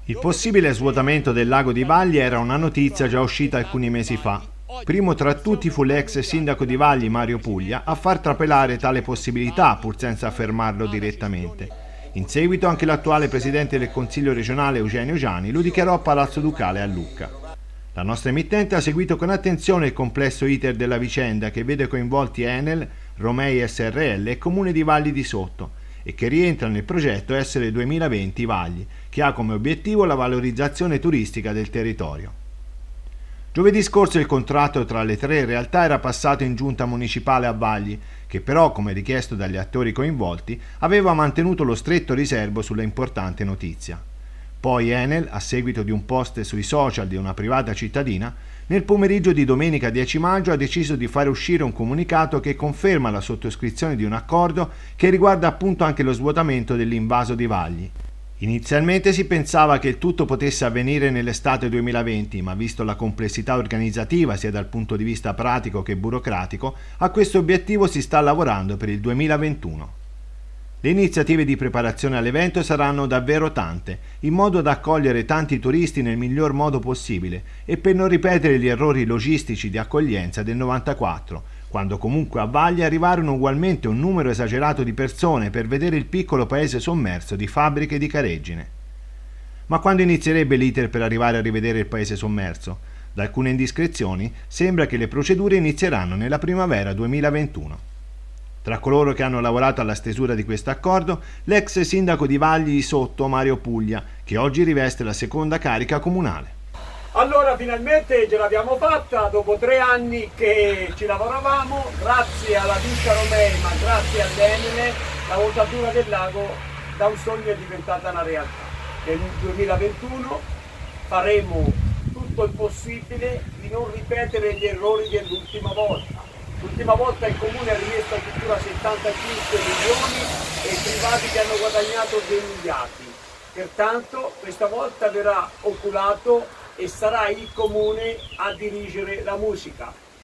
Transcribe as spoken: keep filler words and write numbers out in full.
Il possibile svuotamento del lago di Vagli era una notizia già uscita alcuni mesi fa. Primo tra tutti fu l'ex sindaco di Vagli, Mario Puglia, a far trapelare tale possibilità, pur senza affermarlo direttamente. In seguito anche l'attuale presidente del Consiglio regionale, Eugenio Giani, lo dichiarò a Palazzo Ducale a Lucca. La nostra emittente ha seguito con attenzione il complesso iter della vicenda, che vede coinvolti Enel, Romei S R L e Comune di Valli di Sotto, e che rientra nel progetto Essere duemilaventi Vagli, che ha come obiettivo la valorizzazione turistica del territorio. Giovedì scorso il contratto tra le tre realtà era passato in giunta municipale a Vagli, che però, come richiesto dagli attori coinvolti, aveva mantenuto lo stretto riservo sulla importante notizia. Poi Enel, a seguito di un post sui social di una privata cittadina, nel pomeriggio di domenica dieci maggio ha deciso di fare uscire un comunicato che conferma la sottoscrizione di un accordo che riguarda appunto anche lo svuotamento dell'invaso di Vagli. Inizialmente si pensava che il tutto potesse avvenire nell'estate duemilaventi, ma visto la complessità organizzativa sia dal punto di vista pratico che burocratico, a questo obiettivo si sta lavorando per il duemilaventuno. Le iniziative di preparazione all'evento saranno davvero tante, in modo da accogliere tanti turisti nel miglior modo possibile e per non ripetere gli errori logistici di accoglienza del novantaquattro, quando comunque a Vagli arrivarono ugualmente un numero esagerato di persone per vedere il piccolo paese sommerso di Fabbriche di Careggine. Ma quando inizierebbe l'iter per arrivare a rivedere il paese sommerso? Da alcune indiscrezioni sembra che le procedure inizieranno nella primavera duemilaventuno. Tra coloro che hanno lavorato alla stesura di questo accordo, l'ex sindaco di Vagli di Sotto, Mario Puglia, che oggi riveste la seconda carica comunale. Allora finalmente ce l'abbiamo fatta, dopo tre anni che ci lavoravamo, grazie alla ditta Romei, ma grazie all'Enel, la voltatura del lago da un sogno è diventata una realtà. Nel duemilaventuno faremo tutto il possibile di non ripetere gli errori dell'ultima volta. L'ultima volta il comune ha rimesso addirittura settantacinque milioni e i privati che hanno guadagnato dei miliardi. Pertanto questa volta verrà oculato e sarà il comune a dirigere la musica.